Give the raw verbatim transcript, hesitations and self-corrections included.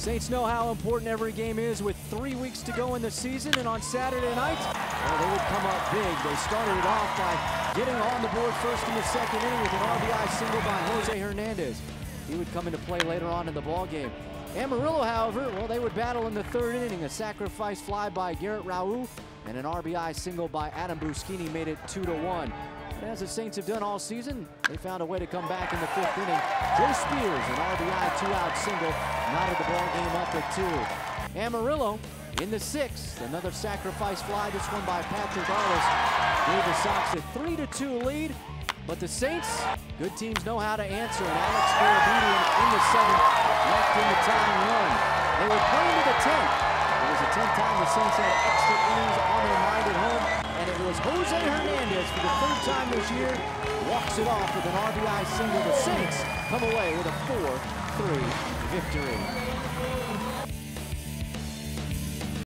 Saints know how important every game is with three weeks to go in the season, and on Saturday night, well, they would come up big. They started it off by getting on the board first in the second inning with an R B I single by Jose Hernandez. He would come into play later on in the ball game. Amarillo, however, well, they would battle in the third inning. A sacrifice fly by Garrett Raul and an R B I single by Adam Buschini made it two to one. As the Saints have done all season, they found a way to come back in the fifth inning. Joe Spears, an R B I two-out single, knotted the ball game up at two. Amarillo in the sixth, another sacrifice fly, this one by Patrick Arlis, gave the Sox a three to two lead. But the Saints, good teams know how to answer, and Alex Garabedian in the seventh left in the tying run. They were playing to the tenth. It was the tenth time the Saints had extra innings on their mind at home, and it was Jose Hernandez for the third time this year, walks it off with an R B I single. The Saints come away with a four three victory.